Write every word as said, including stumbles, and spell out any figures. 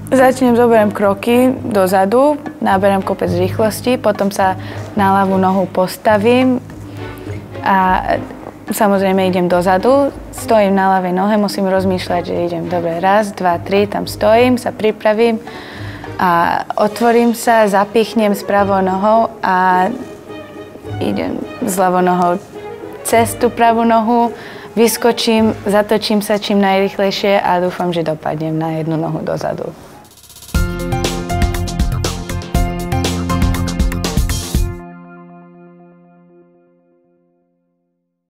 Začnem, zoberiem kroky dozadu, naberám kopec rýchlosti, potom sa na ľavú nohu postavím a samozrejme idem dozadu, stojím na ľavej nohe, musím rozmýšľať, že idem dobre, raz, dva, tri, tam stojím, sa pripravím a otvorím sa, zapichnem s pravou nohou a idem s ľavou nohou cez tú pravú nohu, vyskočím, zatočím sa čím najrýchlejšie a dúfam, že dopadnem na jednu nohu dozadu.